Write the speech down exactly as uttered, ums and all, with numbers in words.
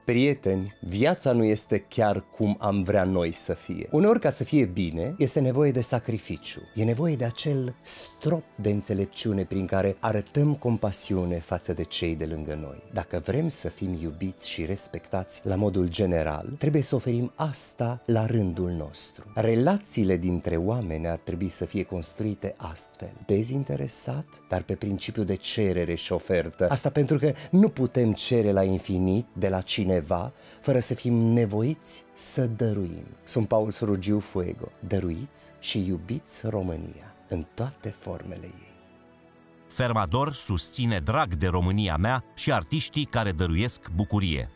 Prieteni, viața nu este chiar cum am vrea noi să fie. Uneori, ca să fie bine, este nevoie de sacrificiu. E nevoie de acel strop de înțelepciune prin care arătăm compasiune față de cei de lângă noi. Dacă vrem să fim iubiți și respectați la modul general, trebuie să oferim asta la rândul nostru. Relațiile dintre oameni ar trebui să fie construite astfel, dezinteresat, dar pe principiu de cerere și ofertă. Asta pentru că nu putem cere la infinit de la cineva fără să fim nevoiți să dăruim. Sunt Paul Surugiu Fuego. Dăruiți și iubiți România în toate formele ei. Fermador susține drag de România mea și artiștii care dăruiesc bucurie.